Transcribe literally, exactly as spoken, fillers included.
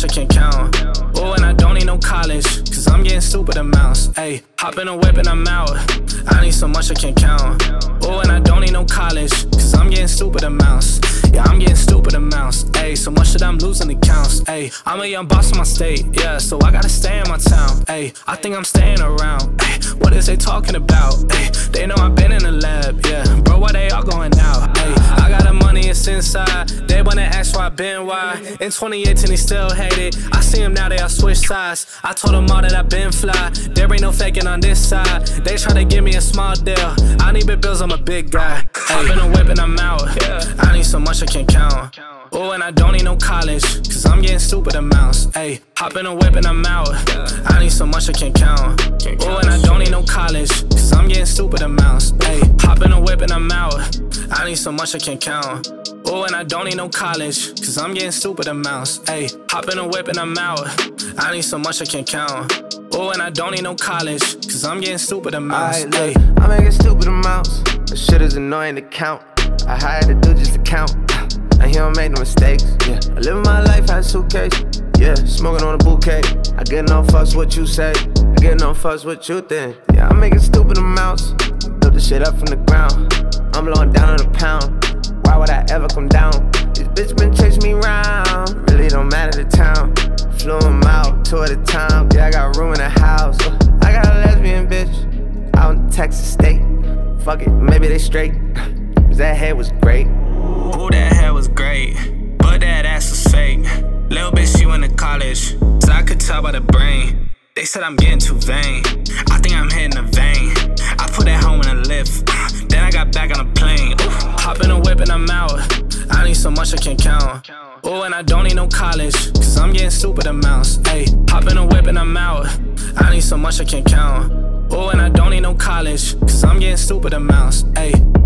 I can't count. Oh, and I don't need no college, cause I'm getting stupid amounts. Ayy, hop in a whip and I'm out. I need so much I can't count. Oh, and I don't need no college, cause I'm getting stupid amounts. Yeah, I'm getting stupid amounts. Ayy, so much that I'm losing accounts. Ayy, I'm a young boss in my state, yeah, so I gotta stay in my town. Ayy, I think I'm staying around. Ayy, what is they talking about? Ayy, they know I've been in the lab, yeah. Bro, why they all going out? Ayy, I got the money, it's inside. They wanna ask why I been why. In twenty eighteen, they still hate it. I see them now, they all switch sides. I told them all that I been fly. There ain't no faking on this side. They try to give me a small deal. I need big bills, I'm a big guy. Hop in a whip and I'm out. I need so much I can't count. Oh, and I don't need no college, cause I'm getting stupid amounts. Ayy, hop in a whip and I'm out. I need so much I can't count. Oh, and I don't need no college, cause I'm getting stupid amounts. Ayy, hop in a whip and I'm out. I need so much I can't count. Oh, and I don't need no college, cause I'm getting stupid amounts. Ayy, hop in a whip and I'm out. I need so much I can't count. Oh, and I don't need no college, cause I'm getting stupid amounts. Ay, look, I'm making stupid amounts. The shit is annoying to count. I hired a dude just to count. And he don't make no mistakes, yeah. I live my life, had a suitcase, yeah. Smoking on a bouquet. I get no fucks what you say. I get no fucks what you think. Yeah, I'm making stupid amounts. Build the shit up from the ground. I'm blowing down on a pound. Why would I ever come down? This bitch been chasing me round. Really don't matter the town. Flew him out, two at a time. Yeah, I got room in the house. I got a lesbian bitch out in Texas State. Fuck it, maybe they straight. Cause that head was great. Ooh, that hair was great, but that ass was fake. Little bitch, she went to college, so I could tell by the brain. They said I'm getting too vain. I think I'm hitting a vein. I put that home in a lift, then I got back on a plane. Ooh, hop in a whip and I'm out. I need so much I can't count. Oh, and I don't need no college, cause I'm getting stupid amounts. Ayy, hop in a whip and I'm out. I need so much I can't count. Oh, and I don't need no college, cause I'm getting stupid amounts. Ayy.